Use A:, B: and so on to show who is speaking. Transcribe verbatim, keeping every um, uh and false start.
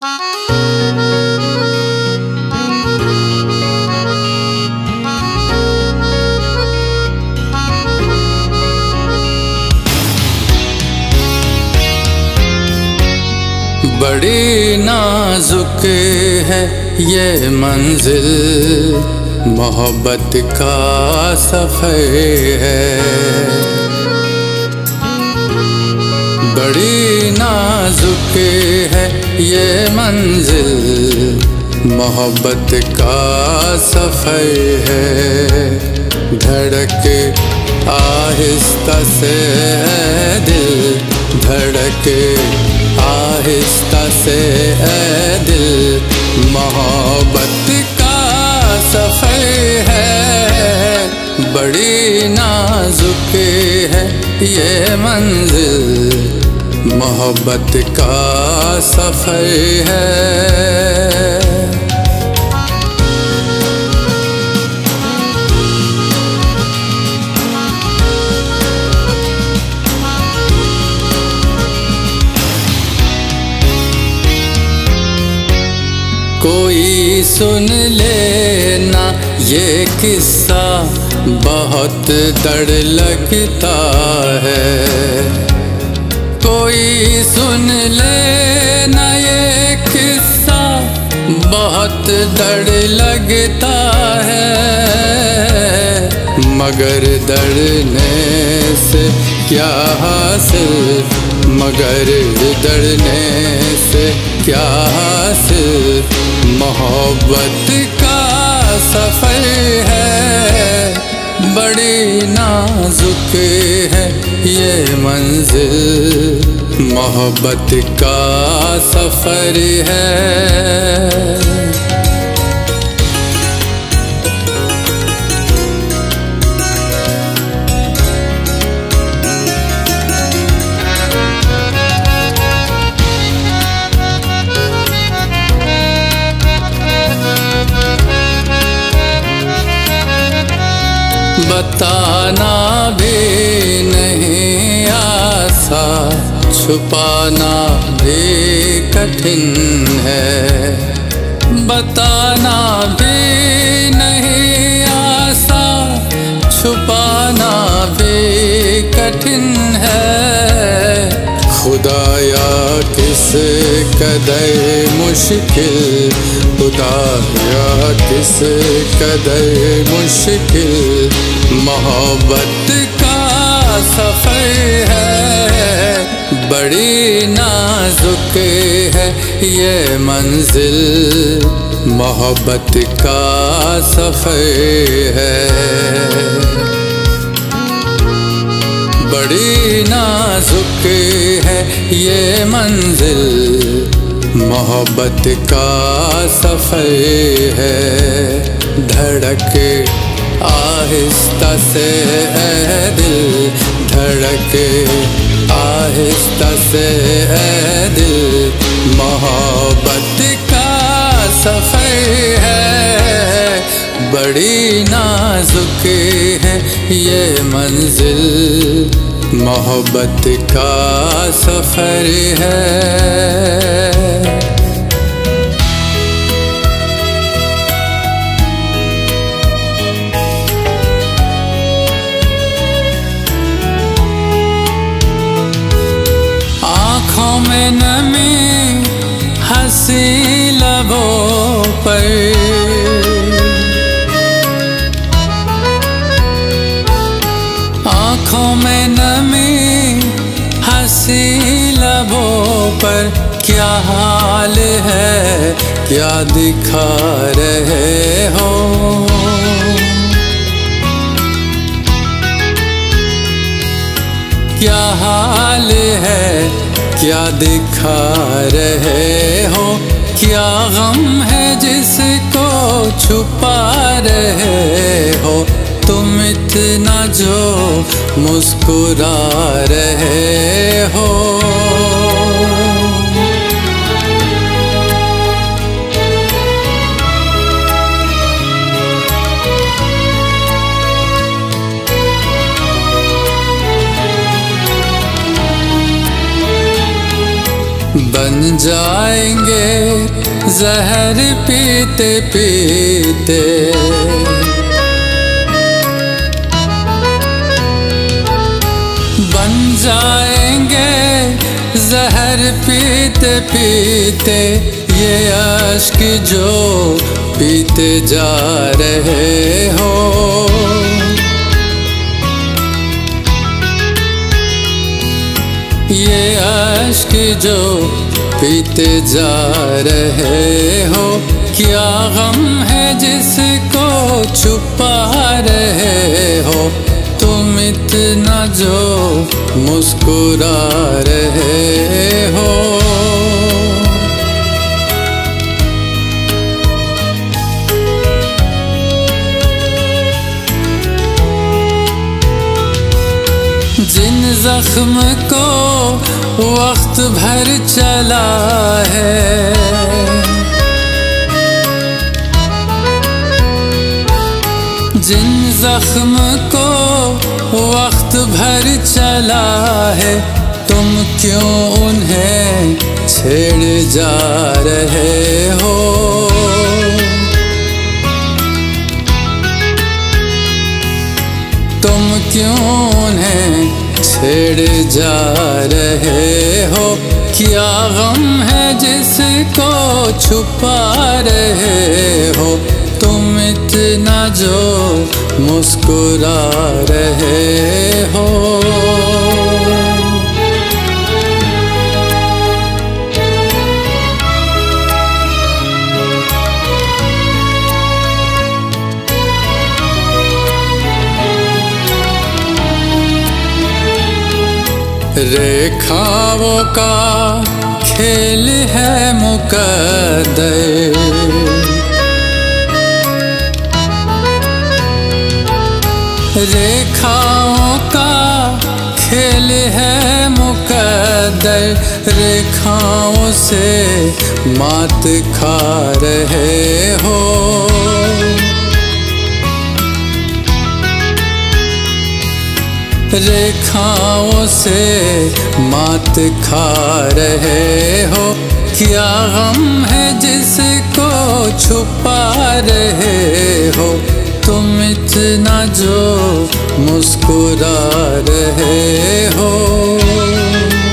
A: बड़ी नाजुक है ये मंजिल, मोहब्बत का सफ़र है। बड़ी नाजुक है ये मंजिल, मोहब्बत का सफ़र है। धड़के आहिस्ता से दिल, धड़के आहिस्ता से ऐ दिल, मोहब्बत का सफ़र है। बड़ी नाजुक है ये मंजिल, मोहब्बत का सफ़र है। कोई सुन लेना ये किस्सा, बहुत डर लगता है। कोई सुन लेना ये किस्सा, बहुत डर लगता है। मगर डरने से क्या हासिल, मगर डरने से क्या हासिल, मोहब्बत का सफ़र है। बड़ी नाजुक है ये मंजिल, मोहब्बत का सफ़र है। बताना भी नहीं आसान, छुपाना भी कठिन है। बताना भी नहीं आसान, छुपाना भी कठिन है। खुदाया किस कदर मुश्किल, खुदाया किस कदर मुश्किल, मोहब्बत का सफ़र है। बड़ी नाजुक है ये मंजिल, मोहब्बत का सफ़र है। बड़ी नाजुक है ये मंजिल, मोहब्बत का सफ़र है। धड़के आहिस्ता से ऐ दिल, धड़के आहिस्ता से ऐ दिल, मोहब्बत का सफ़र है। बड़ी नाजुक है ये मंजिल, मोहब्बत का सफ़र है। आँखों में नमी, हंसी लबों पर, आँखों में नमी, हंसी लबों पर, क्या हाल है क्या दिखा रहे हो। क्या हाल है क्या दिखा रहे हो। क्या गम है जिसको छुपा रहे हो। तुम इतना जो मुस्कुरा रहे हो। बन बन जाएंगे जहर पीते पीते। बन जाएंगे जहर पीते पीते, ये अश्क जो पीते जा रहे हो। ये अश्क जो पीते जा रहे हो, क्या गम है जिसको छुपा रहे हो। तुम इतना जो मुस्कुरा रहे हो। जिन जख्म को वक्त भर चला है, जिन जख्म को वक्त भर चला है, तुम क्यों उन्हें छेड़ जा रहे हो। तुम क्यों उन्हें छेड़ जा रहे हो। क्या गम है जिसको छुपा रहे हो। तुम इतना जो मुस्कुरा रहे हो। रेखाओं का खेल है मुकद्दर, रेखाओं का खेल है मुकद्दर। रेखाओं से मात खा रहे हो। रेखाओं से मात खा रहे हो। क्या गम है जिसको छुपा रहे हो। तुम इतना जो मुस्कुरा रहे हो।